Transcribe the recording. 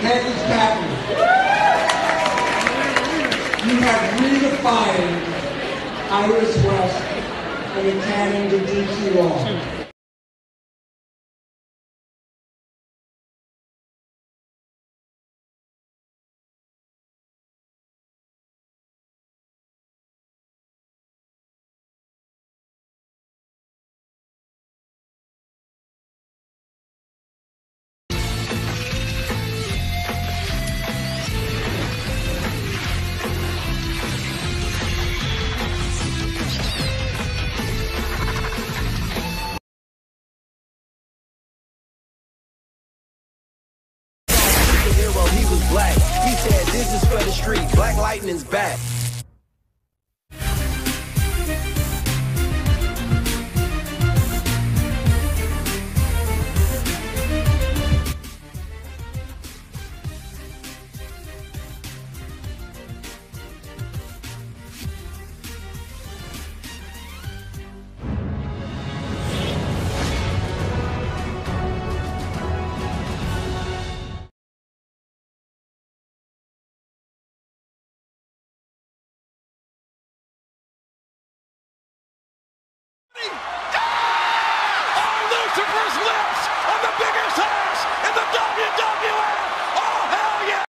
Candace Patton, you have redefined Iris West and the canons of DC law. He was black. He said, "This is for the street. Black Lightning's back." Oh, Lucifer's left!